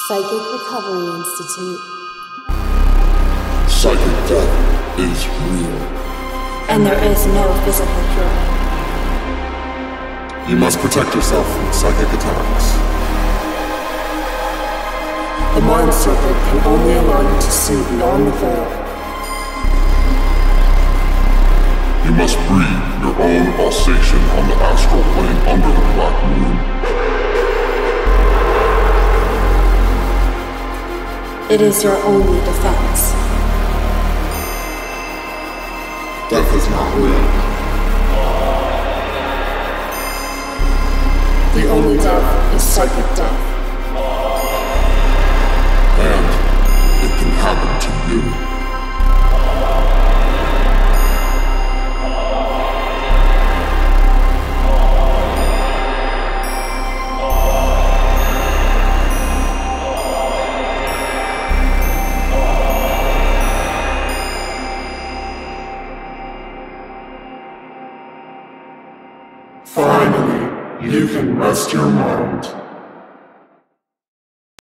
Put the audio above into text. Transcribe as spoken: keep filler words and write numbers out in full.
Psychic Recovery Institute. Psychic death is real. And there is no physical cure. You must protect yourself from psychic attacks. The mind circuit can only allow you to see beyond the veil. You must breathe your own pulsation on the astral plane under the black moon. It is your only defense. Death is not real. The only death is psychic death. And it can happen to you. Finally, you can rest your mind.